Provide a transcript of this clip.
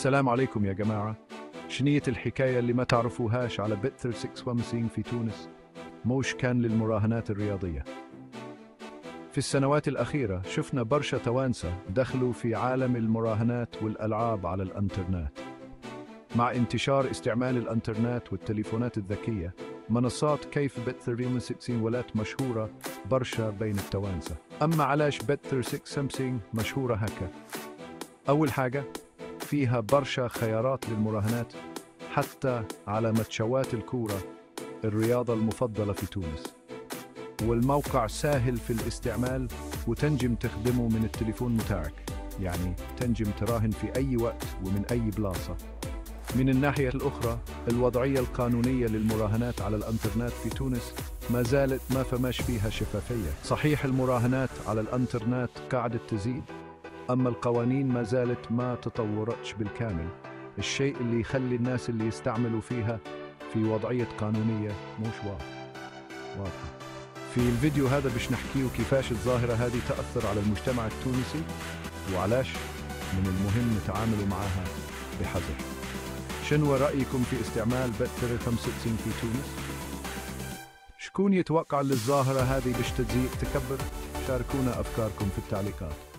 السلام عليكم يا جماعة. شنية الحكاية اللي ما تعرفوهاش على بت 365 في تونس؟ موش كان للمراهنات الرياضية. في السنوات الأخيرة شفنا برشا توانسة دخلوا في عالم المراهنات والألعاب على الأنترنت. مع انتشار استعمال الأنترنت والتليفونات الذكية، منصات كيف بت 365 ولات مشهورة برشا بين التوانسة. أما علاش بت 365 مشهورة هكا؟ أول حاجة، فيها برشا خيارات للمراهنات حتى على ماتشوات الكورة، الرياضة المفضلة في تونس. والموقع سهل في الاستعمال وتنجم تخدمه من التليفون متاعك، يعني تنجم تراهن في أي وقت ومن أي بلاصة. من الناحية الأخرى، الوضعية القانونية للمراهنات على الأنترنت في تونس ما زالت ما فماش فيها شفافية. صحيح المراهنات على الأنترنت قاعدة تزيد، أما القوانين ما زالت ما تطورتش بالكامل، الشيء اللي يخلي الناس اللي يستعملوا فيها في وضعية قانونية مش واضحة. في الفيديو هذا باش نحكيه كيفاش الظاهرة هذه تأثر على المجتمع التونسي وعلاش من المهم نتعاملوا معها بحذر. شنو رأيكم في استعمال بت 365 في تونس؟ شكون يتوقع للظاهرة هذه باش تكبر؟ شاركونا أفكاركم في التعليقات.